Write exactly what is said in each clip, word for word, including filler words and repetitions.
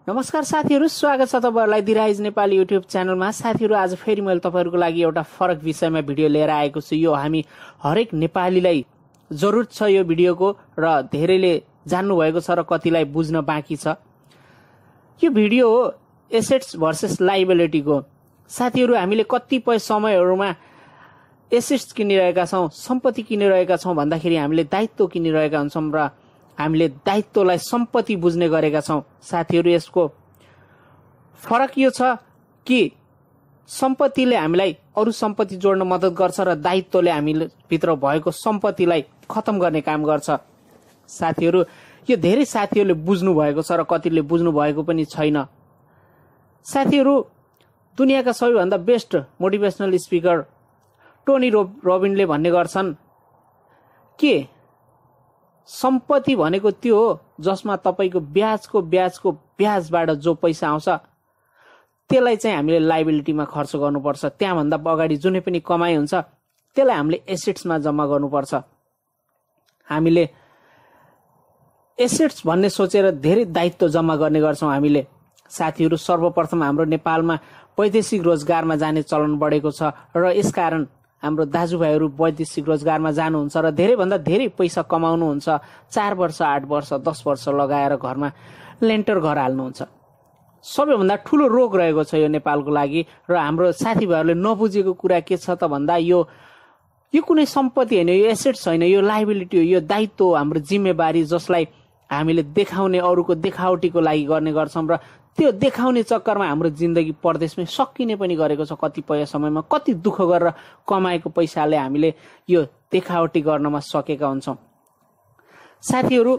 नमस्कार साथीहरु, स्वागत छ तपाईहरुलाई दिराइज नेपाली युट्युब च्यानलमा। साथीहरु, आज फेरि मैले तपाईहरुको लागि एउटा फरक विषयमा भिडियो लिएर आएको छु। यो हामी हरेक नेपालीलाई जरुरत छ यो भिडियोको र धेरैले जान्नु भएको छ र कतिलाई बुझ्न बाँकी छ। यो भिडियो हो एसेट्स भर्सेस लायबिलिटी को। साथीहरु, हामीले कतिपय समयहरुमा एसेट्स किनिरहेका छौं, सम्पत्ति किनिरहेका छौं भन्दाखेरि हामीले दायित्व किनिरहेका हुन्छौं र हामीले दायित्वलाई सम्पत्ति बुझ्ने गरेका छौं। साथीहरु, यसको फरक यो छ कि सम्पत्तिले हामीलाई अरु सम्पत्ति जोड्न मद्दत गर्छ र दायित्वले हामीले भित्र भएको सम्पत्तिलाई खतम गर्ने काम गर्छ। साथीहरु, यो धेरै साथीहरुले बुझ्नु भएको छ र कतिले बुझ्नु भएको पनि छैन। साथीहरु, दुनियाका सबैभन्दा बेस्ट मोटिभेशनल स्पिकर टोनी रोबिनले भन्ने गर्छन् कि सम्पत्ति भनेको त्यो हो जसमा तपाईको ब्याजको ब्याजको ब्याजबाट जो पैसा आउँछ त्यसलाई चाहिँ हामीले लायबिलिटीमा खर्च गर्नुपर्छ। त्यहाँ भन्दा अगाडि जुनै पनि कमाई हुन्छ त्यसलाई हामीले एसेट्समा जम्मा गर्नुपर्छ। हामीले एसेट्स भन्ने सोचेर धेरै दायित्व जम्मा गर्ने गर्छौं हामीले। साथीहरु, सर्वप्रथम हाम्रो नेपालमा वैदेशिक रोजगारमा जाने चलन बढेको छ र यसकारण हाम्रो दाजुभाइहरु वैदेशिक रोजगारमा जानुहुन्छ र धेरै भन्दा धेरै पैसा कमाउनुहुन्छ। चार वर्ष आठ वर्ष दस वर्ष लगाएर घरमा लेन्टर घर हाल्नुहुन्छ। सबैभन्दा ठूलो रोग रहेको छ यो नेपालको लागि र हाम्रो साथीभाइहरुले नबुझेको कुरा के छ त भन्दा यो यो कुनै सम्पत्ति हैन, यो एसेट्स हैन, यो लायबिलिटी हो, यो दायित्व हो, हाम्रो जिम्मेवारी जसलाई हामीले देखाउने अरूको देखावटीको लागि गर्ने गर्छौं र त्यो देखाउने चक्करमा हाम्रो जिन्दगी परदेशमै सकिने पनि गरेको छ। कतिपय समयमा कति दुःख गरेर कमाएको पैसाले हामीले यो देखावटी गर्नमा सकेका हुन्छौं। साथीहरु,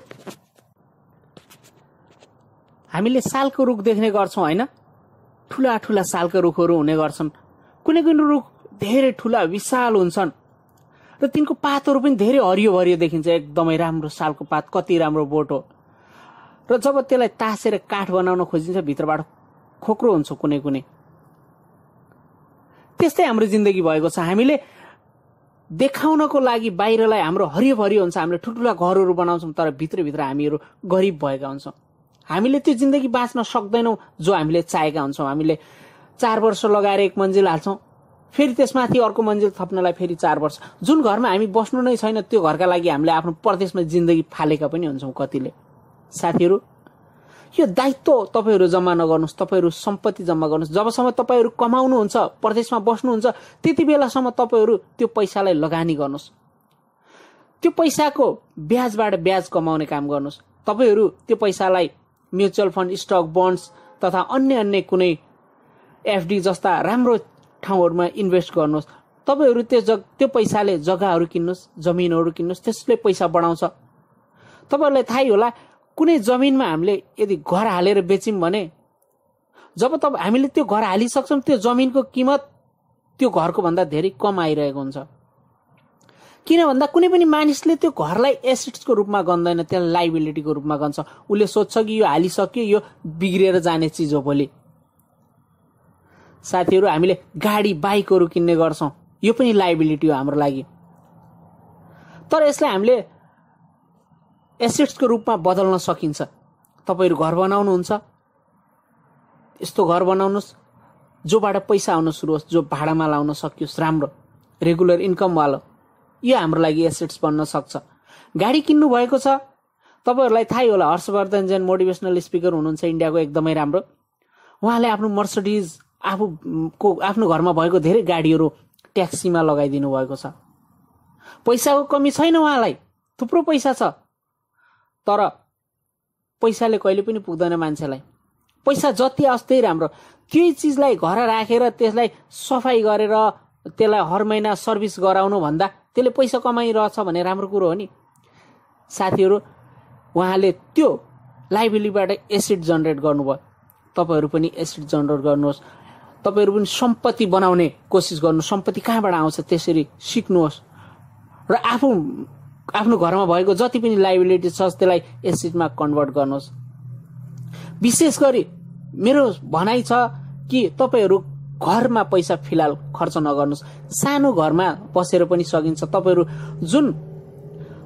हामीले सालको रुख देख्ने गर्छौं हैन, ठूला ठूला सालका रुखहरू हुने गर्छन्। कुनै कुनै रुख धेरै ठूला विशाल हुन्छन् र तिनको पातहरू पनि धेरै हरियो भरियो देखिन्छ। एकदमै राम्रो सालको पात, कति राम्रो बोटो। र जब त्यसलाई तासेर काठ बनाउन खोजिन्छ भित्रबाट खोक्रो हुन्छ कुनै कुनै। त्यस्तै हाम्रो जिन्दगी भएको छ। हामीले देखाउनको लागि बाहिरलाई हाम्रो हरियो भरियो हुन्छ, हामीले ठुल्ठुला घरहरू बनाउँछौं तर भित्रभित्र हामीहरू गरिब भएका हुन्छौं। हामीले त्यो जिन्दगी बाँच्न सक्दैनौं जो हामीले चाहेका हुन्छौं। हामीले चार वर्ष लगाएर एक मन्जिल हाल्छौं, फेरि त्यसमाथि अर्को मन्जिल थप्नलाई फेरि चार वर्ष। जुन घरमा हामी बस्नु नै छैन त्यो घरका लागि हामीले आफ्नो परदेशमा जिन्दगी फालेका पनि हुन्छौं कतिले। साथीहरु, यो दायित्व तपाईहरु जम्मा नगर्नुस्, तपाईहरु सम्पत्ति जम्मा गर्नुस्। जबसम्म तपाईहरु कमाउनुहुन्छ, परदेशमा बस्नुहुन्छ, त्यति बेलासम्म तपाईहरु त्यो पैसालाई लगानी गर्नुस्। त्यो पैसाको ब्याजबाट ब्याज कमाउने काम गर्नुस्। तपाईहरु त्यो पैसालाई म्युचुअल फन्ड, स्टक, बन्ड्स तथा अन्य अन्य कुनै एफडी जस्ता राम्रो ठाउँहरुमा इन्भेस्ट गर्नुस्। तपाईहरु त्यो त्यो पैसाले जग्गाहरु किन्नुस्, जमिनहरु किन्नुस्, त्यसले पैसा बढाउँछ। तपाईहरुलाई थाहै होला, कुनै जमिनमा हामीले यदि घर हालेर बेच्यौं भने जब तब हामीले त्यो घर हालिसक्छौं त्यो जमिनको कीमत त्यो घरको भन्दा धेरै कम आइरहेको हुन्छ। किन भन्दा कुनै पनि मानिसले त्यो घरलाई एसेट्सको रूपमा गन्दैन, त्यसलाई लायबिलिटीको रूपमा गन्छ। उसले सोच्छ कि यो हालिसक्यो, यो बिग्रेर जाने चिज हो भोलि। साथीहरु, हामीले गाडी बाइकहरु किन्ने गर्छौं, यो पनि लायबिलिटी हो हाम्रो लागि। तर यसलाई हामीले एसेट्सको रूपमा बदल्न सकिन्छ। तपाईहरु घर बनाउनुहुन्छ, यस्तो घर बनाउनुस् जोबाट पैसा आउन सुरु होस्, जो भाडामा लाउन सकियोस्, राम्रो रेगुलर इन्कम वाला। यो हाम्रो लागि एसेट्स बन्न सक्छ। गाडी किन्नु भएको छ, तपाईहरुलाई थाहै होला हर्षवर्धन जैन मोटिभेशनल स्पिकर हुनुहुन्छ इन्डियाको, एकदमै राम्रो। उहाँले आफ्नो मर्सिडिज आफूको आफ्नो घरमा भएको धेरै गाडीहरू ट्याक्सीमा लगाइदिनु भएको छ। पैसाको कमी छैन उहाँलाई, थुप्रो पैसा छ। तर पैसाले कहिले पनि पुग्दैन मान्छेलाई। पैसा जति आओस् त्यही राम्रो। त्यही चिजलाई घर राखेर त्यसलाई सफाई गरेर त्यसलाई हर महिना सर्भिस गराउनु भन्दा त्यसले पैसा कमाइरहेछ भने राम्रो कुरो हो नि। साथीहरु, उहाँले त्यो लायबिलिटीबाट एसेट जनरेट गर्नुभयो। तपाईहरु पनि एसेट जनरेट गर्नुहोस्। तपाईहरु पनि सम्पत्ति बनाउने कोसिस गर्नुहोस्। सम्पत्ति कहाँबाट आउँछ त्यसरी सिक्नुहोस् र आफू आफ्नो घरमा भएको जति पनि लायबिलिटी छ त्यसलाई एसेटमा कन्भर्ट गर्नुहोस्। विशेष गरी मेरो भनाइ छ कि तपाईहरु घरमा पैसा फिलहाल खर्च नगर्नुहोस्। सानो घरमा बसेर पनि सकिन्छ। तपाईहरु जुन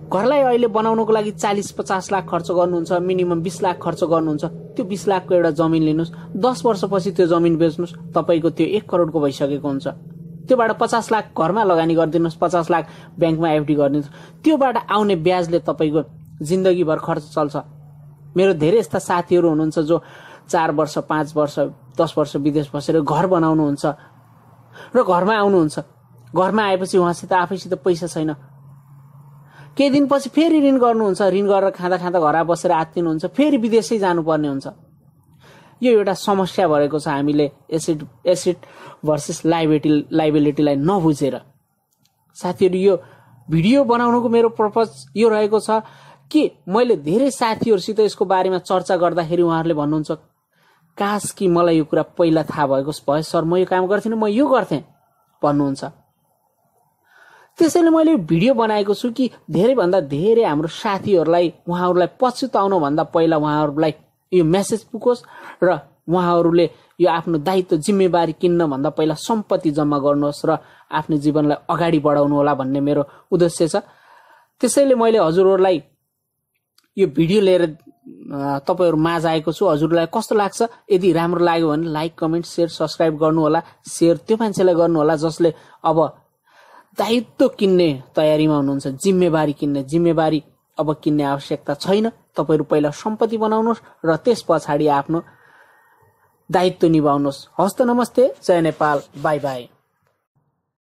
घरलाई अहिले बनाउनको लागि चालीस पचास लाख खर्च गर्नुहुन्छ, मिनिमम बीस लाख खर्च गर्नुहुन्छ। त्यो बीस लाखको एउटा जमिन लिनुहोस्, दस वर्षपछि त्यो जमिन बेच्नुहोस्, तपाईँको त्यो एक करोडको भइसकेको हुन्छ। त्योबाट पचास लाख घरमा लगानी गरिदिनुहोस्, पचास लाख ब्याङ्कमा एफडी गरिदिनुहोस्, त्योबाट आउने ब्याजले तपाईँको जिन्दगीभर खर्च चल्छ। मेरो धेरै यस्ता साथीहरू हुनुहुन्छ जो चार वर्ष पाँच वर्ष दस वर्ष विदेश बसेर घर बनाउनुहुन्छ र घरमा आउनुहुन्छ। घरमा आएपछि उहाँसित आफैसित पैसा छैन, केही दिनपछि फेरि ऋण गर्नुहुन्छ, ऋण गरेर खाँदा खाँदा घर बसेर आत्तिनुहुन्छ, फेरि विदेशै जानुपर्ने हुन्छ। यो एउटा समस्या भएको छ हामीले एसेट एसेट भर्सेस लाइबिलिटी लाइबिलिटीलाई नबुझेर। साथीहरू, यो भिडियो बनाउनुको मेरो पर्पज यो रहेको छ कि मैले धेरै साथीहरूसित यसको बारेमा चर्चा गर्दाखेरि उहाँहरूले भन्नुहुन्छ, काश कि मलाई यो कुरा पहिला थाहा भएको भए सर, म यो काम गर्थेन, म यो गर्थेँ भन्नुहुन्छ। त्यसैले मैले भिडियो बनाएको छु कि धेरैभन्दा धेरै हाम्रो साथीहरूलाई, उहाँहरूलाई पछुताउनु भन्दा पहिला उहाँहरूलाई यो मेसेज पुगोस् र उहाँहरूले यो आफ्नो दायित्व जिम्मेवारी किन्न भन्दा पहिला सम्पत्ति जम्मा गर्नुहोस् र आफ्नो जीवनलाई अगाडि बढाउनु होला भन्ने मेरो उद्देश्य छ। त्यसैले मैले हजुरहरूलाई यो भिडियो लिएर तपाईहरु माझ आएको छु। हजुरलाई कस्तो लाग्छ? यदि राम्रो लाग्यो भने लाइक, कमेन्ट, शेयर, सब्स्क्राइब गर्नु होला। शेयर त्यो मान्छेलाई गर्नु होला जसले अब दायित्व किन्ने तयारीमा हुनुहुन्छ, जिम्मेवारी किन्ने जिम्मेवारी अब किन्ने आवश्यकता छैन। तपाईहरु पहिला सम्पत्ति बनाउनुहोस् र त्यस पछाडी आफ्नो दायित्व निभाउनुहोस्। हस्त नमस्ते, जय नेपाल, बाई बाई।